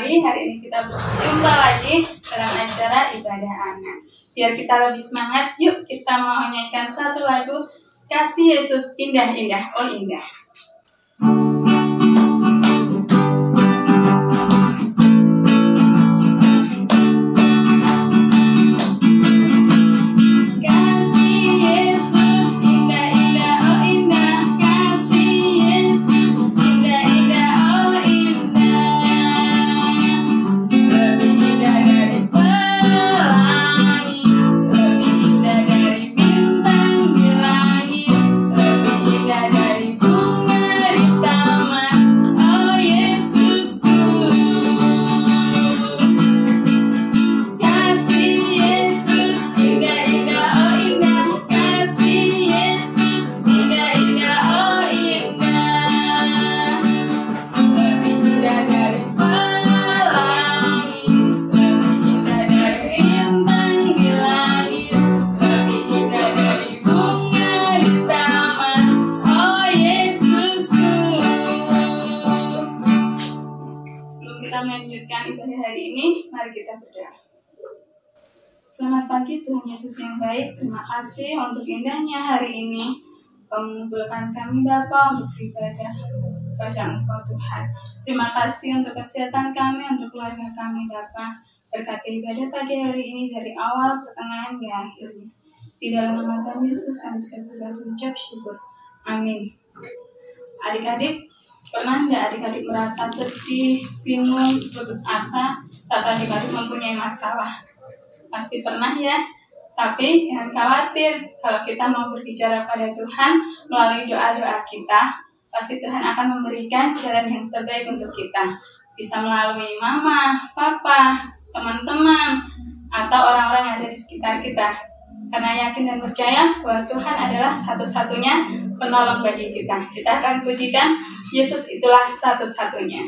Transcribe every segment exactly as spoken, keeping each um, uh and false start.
kembali. Hari ini kita berjumpa lagi dalam acara ibadah anak. Biar kita lebih semangat, yuk kita mau nyanyikan satu lagu Kasih Yesus Indah-Indah, oh indah. Melanjutkan ibadah hari ini, mari kita berdoa. Selamat pagi Tuhan Yesus yang baik, terima kasih untuk indahnya hari ini mengumpulkan kami Bapa untuk beribadah kepada Engkau Tuhan. Terima kasih untuk kesehatan kami, untuk keluarga kami Bapa. Berkati ibadah pagi hari ini dari awal, pertengahan, dan akhirnya. Di dalam nama Tuhan Yesus kami sudah berucap syukur. Amin. Adik-adik, pernah nggak adik-adik merasa sedih, bingung, putus asa saat adik-adik mempunyai masalah? Pasti pernah ya. Tapi jangan khawatir, kalau kita mau berbicara pada Tuhan melalui doa-doa kita, pasti Tuhan akan memberikan jalan yang terbaik untuk kita. Bisa melalui mama, papa, teman-teman, atau orang-orang yang ada di sekitar kita. Karena yakin dan percaya bahwa Tuhan adalah satu-satunya penolong bagi kita. Kita akan pujikan Yesus itulah satu-satunya.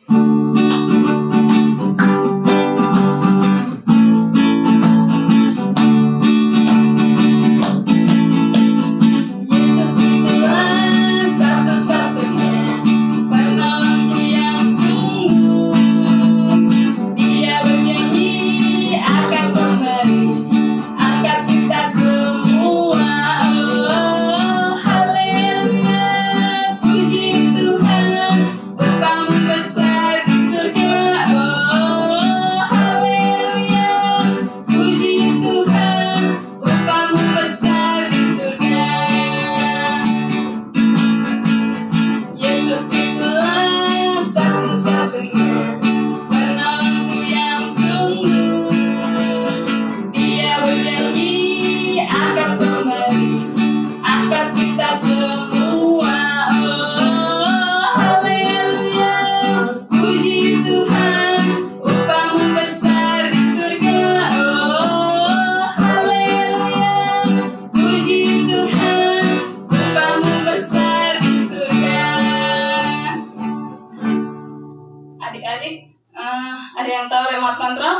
Adik-adik, uh, ada yang tahu remote control?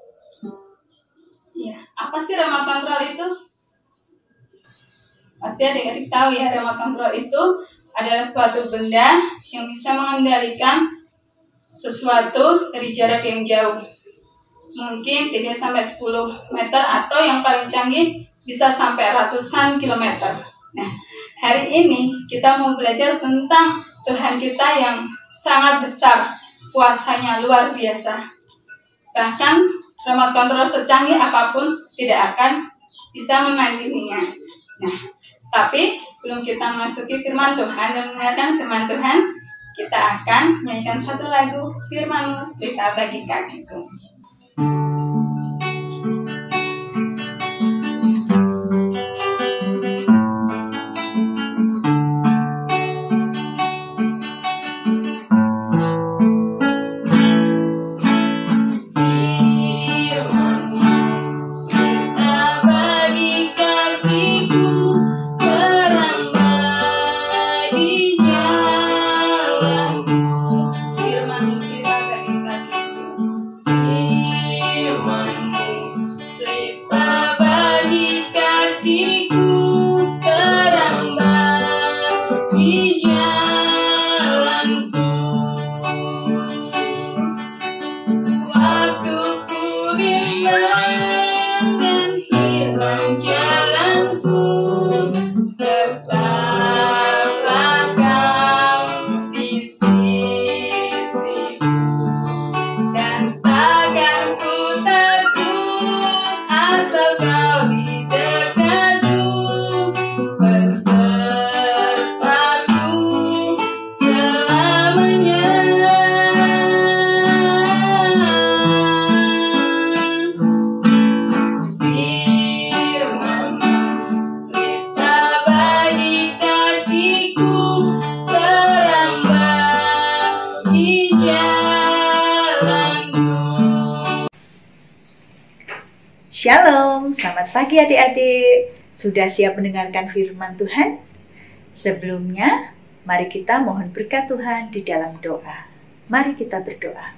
Iya, apa sih remote control itu? Pasti adik-adik tahu ya, remote control itu adalah suatu benda yang bisa mengendalikan sesuatu dari jarak yang jauh. Mungkin tiga sampai sepuluh meter atau yang paling canggih bisa sampai ratusan kilometer. Nah, hari ini kita mau belajar tentang Tuhan kita yang sangat besar. Kuasanya luar biasa. Bahkan remote control secanggih apapun tidak akan bisa menandinginya. Nah, tapi sebelum kita memasuki firman Tuhan dan mendengarkan firman Tuhan, kita akan menyanyikan satu lagu Firman-Mu Pelita Bagi Kakiku. Firman-Mu Pelita Bagi Kakiku. Shalom, selamat pagi adik-adik. Sudah siap mendengarkan firman Tuhan? Sebelumnya, mari kita mohon berkat Tuhan di dalam doa. Mari kita berdoa.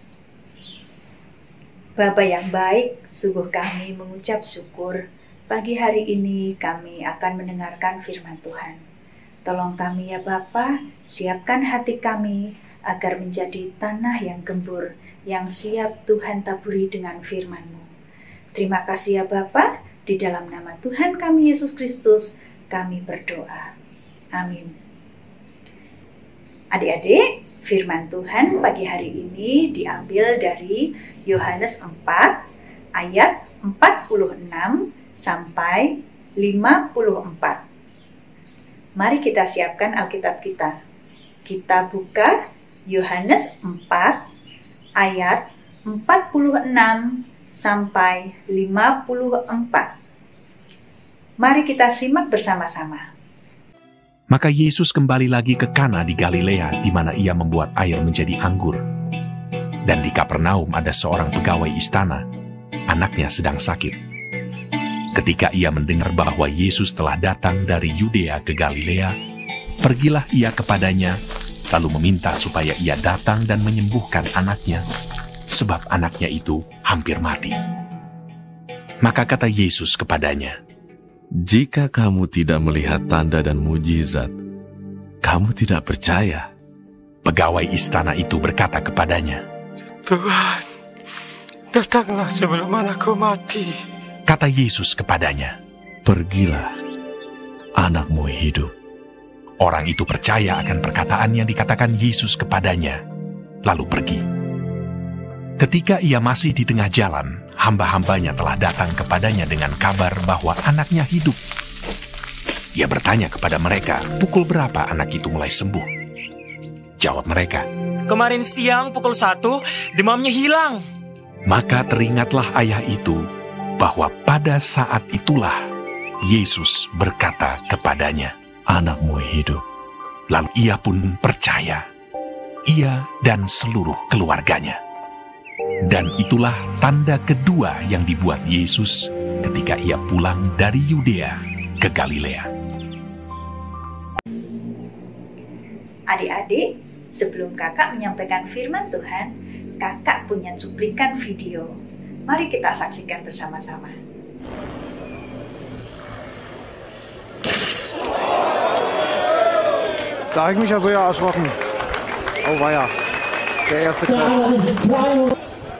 Bapa yang baik, sungguh kami mengucap syukur. Pagi hari ini kami akan mendengarkan firman Tuhan. Tolong kami ya Bapa, siapkan hati kami agar menjadi tanah yang gembur, yang siap Tuhan taburi dengan firman-Mu. Terima kasih ya Bapa, di dalam nama Tuhan kami Yesus Kristus, kami berdoa. Amin. Adik-adik, firman Tuhan pagi hari ini diambil dari Yohanes empat, ayat empat puluh enam sampai lima puluh empat. Mari kita siapkan Alkitab kita. Kita buka Yohanes empat, ayat empat puluh enam sampai lima puluh empat. Mari kita simak bersama-sama. Maka Yesus kembali lagi ke Kana di Galilea, di mana ia membuat air menjadi anggur. Dan di Kapernaum ada seorang pegawai istana, anaknya sedang sakit. Ketika ia mendengar bahwa Yesus telah datang dari Yudea ke Galilea, pergilah ia kepadanya, lalu meminta supaya ia datang dan menyembuhkan anaknya, sebab anaknya itu hampir mati. Maka kata Yesus kepadanya, "Jika kamu tidak melihat tanda dan mujizat, kamu tidak percaya." Pegawai istana itu berkata kepadanya, "Tuhan, datanglah sebelum anakku mati." Kata Yesus kepadanya, "Pergilah, anakmu hidup." Orang itu percaya akan perkataan yang dikatakan Yesus kepadanya, lalu pergi. Ketika ia masih di tengah jalan, hamba-hambanya telah datang kepadanya dengan kabar bahwa anaknya hidup. Ia bertanya kepada mereka, pukul berapa anak itu mulai sembuh? Jawab mereka, "Kemarin siang pukul satu, demamnya hilang." Maka teringatlah ayah itu bahwa pada saat itulah Yesus berkata kepadanya, "Anakmu hidup." Lalu ia pun percaya, ia dan seluruh keluarganya. Dan itulah tanda kedua yang dibuat Yesus ketika ia pulang dari Yudea ke Galilea. Adik-adik, sebelum kakak menyampaikan firman Tuhan, kakak punya cuplikan video. Mari kita saksikan bersama-sama. Da habe ich mich ja so ja erschrocken. Oh weia, der erste Crash.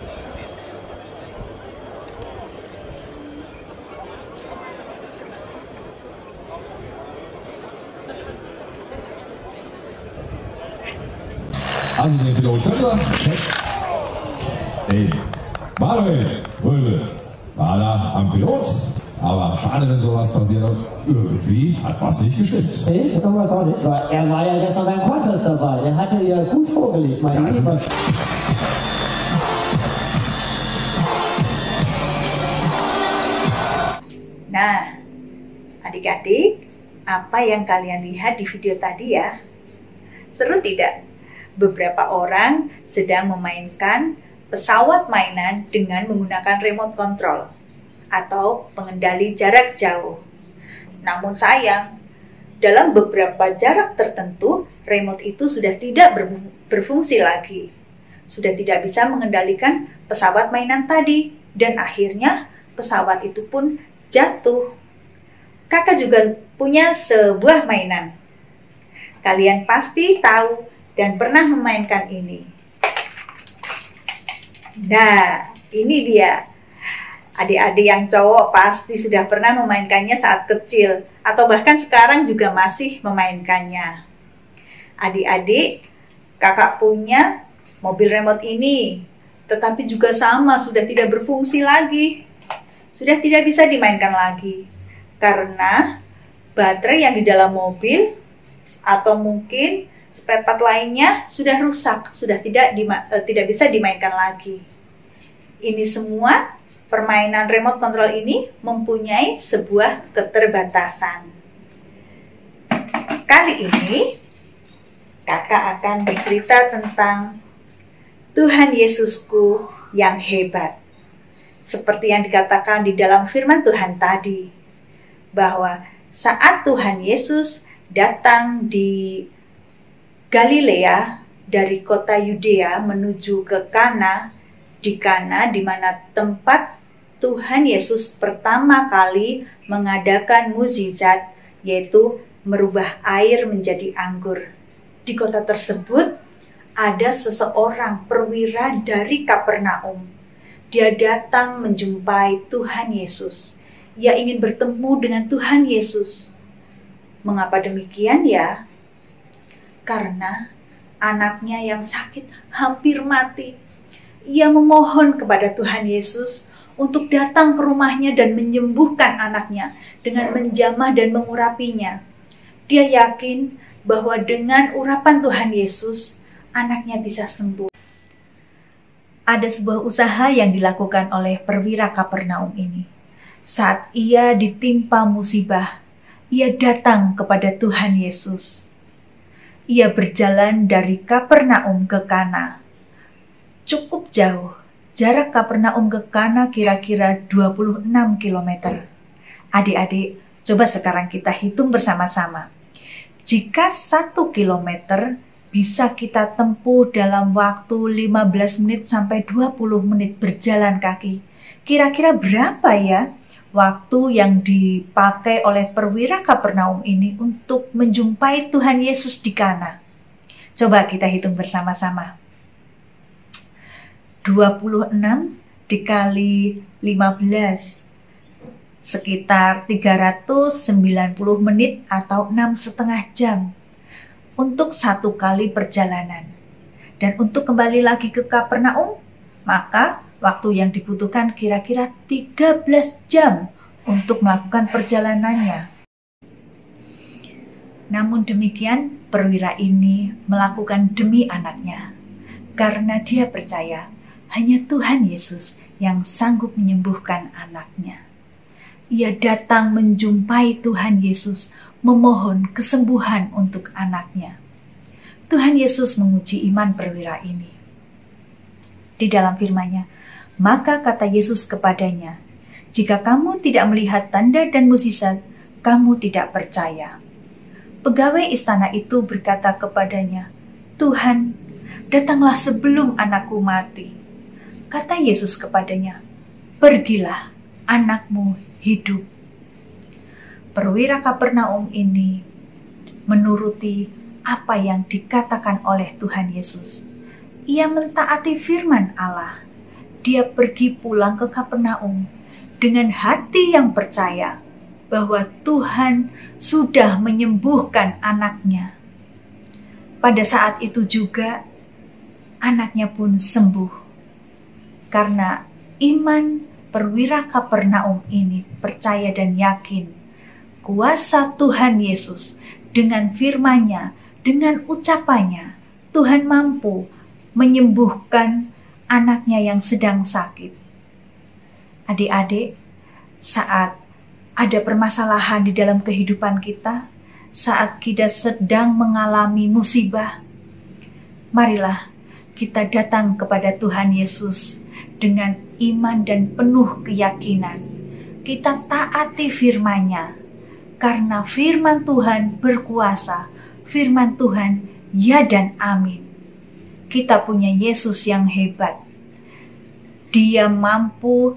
Also den Pilot können wir. Hey, Manuel, Röwe, war da am Pilot. Aber schade, wenn sowas passiert. Irgendwie hat was nicht gestimmt. Nee, das weiß auch nicht. Weil er war ja gestern beim Contest dabei. Der hatte ja gut vorgelegt, mein Ja, Lieber. Nah, adik-adik, apa yang kalian lihat di video tadi ya? Seru tidak? Beberapa orang sedang memainkan pesawat mainan dengan menggunakan remote control atau pengendali jarak jauh. Namun sayang, dalam beberapa jarak tertentu, remote itu sudah tidak berfungsi lagi. Sudah tidak bisa mengendalikan pesawat mainan tadi, dan akhirnya pesawat itu pun jatuh. Kakak juga punya sebuah mainan. Kalian pasti tahu dan pernah memainkan ini. Nah, ini dia. Adik-adik yang cowok pasti sudah pernah memainkannya saat kecil, atau bahkan sekarang juga masih memainkannya. Adik-adik, kakak punya mobil remote ini, tetapi juga sama, sudah tidak berfungsi lagi. Sudah tidak bisa dimainkan lagi, karena baterai yang di dalam mobil, atau mungkin spare part lainnya sudah rusak, sudah tidak dima- eh, tidak bisa dimainkan lagi. Ini semua permainan remote control ini mempunyai sebuah keterbatasan. Kali ini kakak akan bercerita tentang Tuhan Yesusku yang hebat. seperti yang dikatakan di dalam firman Tuhan tadi, bahwa saat Tuhan Yesus datang di Galilea dari kota Yudea menuju ke Kana, di Kana di mana tempat Tuhan Yesus pertama kali mengadakan mukjizat, yaitu merubah air menjadi anggur. Di kota tersebut ada seseorang perwira dari Kapernaum. Dia datang menjumpai Tuhan Yesus. Ia ingin bertemu dengan Tuhan Yesus. Mengapa demikian ya? Karena anaknya yang sakit hampir mati. Ia memohon kepada Tuhan Yesus untuk datang ke rumahnya dan menyembuhkan anaknya dengan menjamah dan mengurapinya. Dia yakin bahwa dengan urapan Tuhan Yesus, anaknya bisa sembuh. Ada sebuah usaha yang dilakukan oleh perwira Kapernaum ini. Saat ia ditimpa musibah, ia datang kepada Tuhan Yesus. Ia berjalan dari Kapernaum ke Kana. Cukup jauh, jarak Kapernaum ke Kana kira-kira dua puluh enam kilometer. Adik-adik, coba sekarang kita hitung bersama-sama. Jika satu kilometer bisa kita tempuh dalam waktu lima belas menit sampai dua puluh menit berjalan kaki. Kira-kira berapa ya waktu yang dipakai oleh perwira Kapernaum ini untuk menjumpai Tuhan Yesus di Kana? Coba kita hitung bersama-sama. dua puluh enam dikali lima belas. Sekitar tiga ratus sembilan puluh menit atau enam setengah jam. Untuk satu kali perjalanan. Dan untuk kembali lagi ke Kapernaum, maka waktu yang dibutuhkan kira-kira tiga belas jam untuk melakukan perjalanannya. Namun demikian, perwira ini melakukan demi anaknya. Karena dia percaya hanya Tuhan Yesus yang sanggup menyembuhkan anaknya. Ia datang menjumpai Tuhan Yesus, memohon kesembuhan untuk anaknya. Tuhan Yesus menguji iman perwira ini. Di dalam firman-Nya, maka kata Yesus kepadanya, "Jika kamu tidak melihat tanda dan mukjizat, kamu tidak percaya." Pegawai istana itu berkata kepadanya, "Tuhan, datanglah sebelum anakku mati." Kata Yesus kepadanya, "Pergilah, anakmu hidup." Perwira Kapernaum ini menuruti apa yang dikatakan oleh Tuhan Yesus. Ia mentaati firman Allah. Dia pergi pulang ke Kapernaum dengan hati yang percaya bahwa Tuhan sudah menyembuhkan anaknya. Pada saat itu juga anaknya pun sembuh. Karena iman perwira Kapernaum ini percaya dan yakin kuasa Tuhan Yesus dengan firman-Nya, dengan ucapannya, Tuhan mampu menyembuhkan anaknya yang sedang sakit. Adik-adik, saat ada permasalahan di dalam kehidupan kita, saat kita sedang mengalami musibah, marilah kita datang kepada Tuhan Yesus dengan iman dan penuh keyakinan. Kita taati firman-Nya. Karena firman Tuhan berkuasa, firman Tuhan ya dan amin. Kita punya Yesus yang hebat. Dia mampu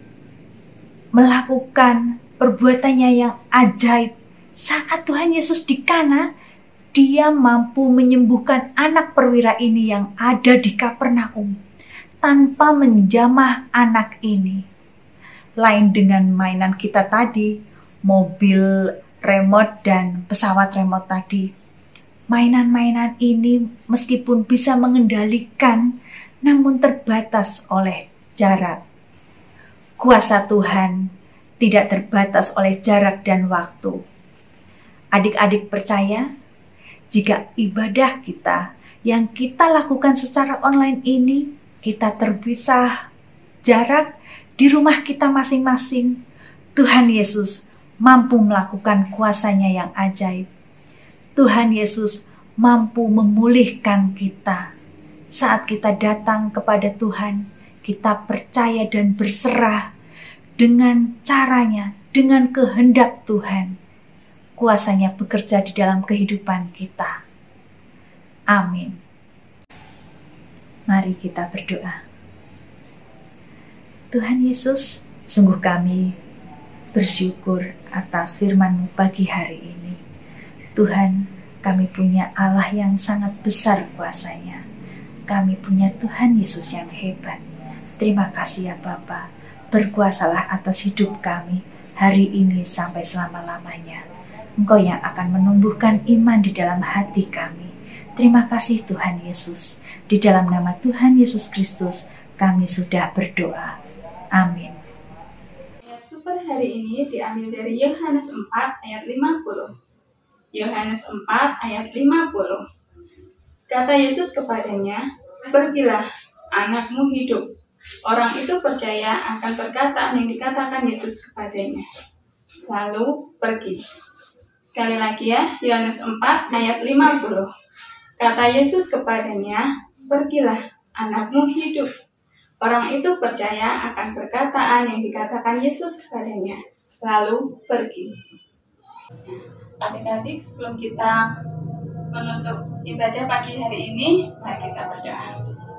melakukan perbuatannya yang ajaib. Saat Tuhan Yesus di Kana, dia mampu menyembuhkan anak perwira ini yang ada di Kapernaum tanpa menjamah anak ini. Lain dengan mainan kita tadi, mobil remote dan pesawat remote tadi. Mainan-mainan ini meskipun bisa mengendalikan, namun terbatas oleh jarak. Kuasa Tuhan tidak terbatas oleh jarak dan waktu. Adik-adik percaya, jika ibadah kita yang kita lakukan secara online ini, kita terpisah jarak di rumah kita masing-masing, Tuhan Yesus mampu melakukan kuasa-Nya yang ajaib. Tuhan Yesus mampu memulihkan kita. Saat kita datang kepada Tuhan, kita percaya dan berserah dengan caranya, dengan kehendak Tuhan. Kuasanya bekerja di dalam kehidupan kita. Amin. Mari kita berdoa. Tuhan Yesus, sungguh kami bersyukur atas firman-Mu pagi hari ini. Tuhan, kami punya Allah yang sangat besar kuasanya. Kami punya Tuhan Yesus yang hebat. Terima kasih ya Bapa. Berkuasalah atas hidup kami hari ini sampai selama-lamanya. Engkau yang akan menumbuhkan iman di dalam hati kami. Terima kasih Tuhan Yesus. Di dalam nama Tuhan Yesus Kristus kami sudah berdoa. Amin. Ayat super hari ini diambil dari Yohanes empat ayat lima puluh. Yohanes empat ayat lima puluh. Kata Yesus kepadanya, "Pergilah, anakmu hidup." Orang itu percaya akan perkataan yang dikatakan Yesus kepadanya, lalu pergi. Sekali lagi ya, Yohanes empat ayat lima puluh. Kata Yesus kepadanya, "Pergilah, anakmu hidup." Orang itu percaya akan perkataan yang dikatakan Yesus kepadanya, lalu pergi. Adik-adik, sebelum kita menutup ibadah pagi hari ini, mari kita berdoa.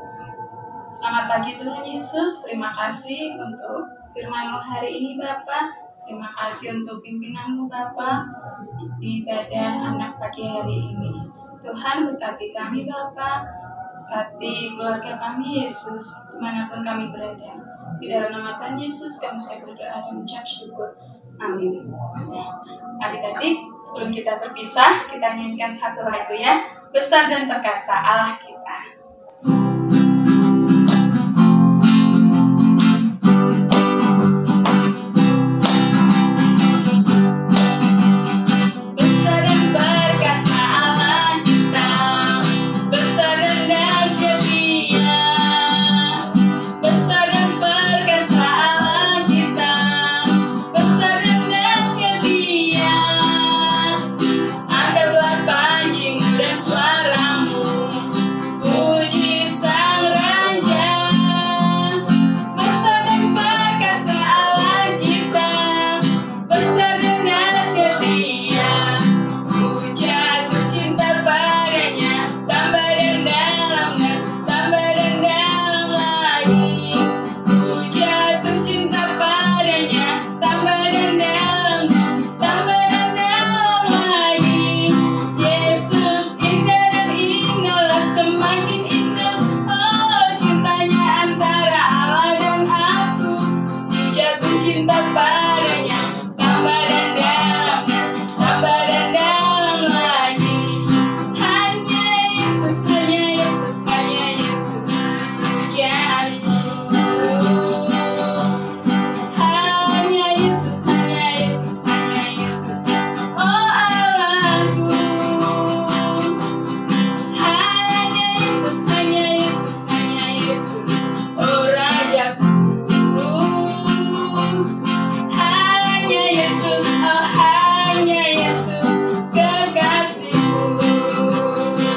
Selamat pagi Tuhan Yesus, terima kasih untuk firman-Mu hari ini Bapa. Terima kasih untuk pimpinan-Mu Bapa di ibadah anak pagi hari ini. Tuhan berkati kami Bapa, berkati keluarga kami Yesus, dimanapun kami berada. Di dalam nama Tuhan Yesus kami sudah berdoa dan mengucap syukur. Amin. Adik-adik, sebelum kita berpisah, kita nyanyikan satu lagu ya. Besar dan perkasa Allah kita.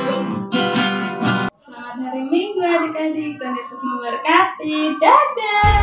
Tuhan Yesus memberkati. Dadah.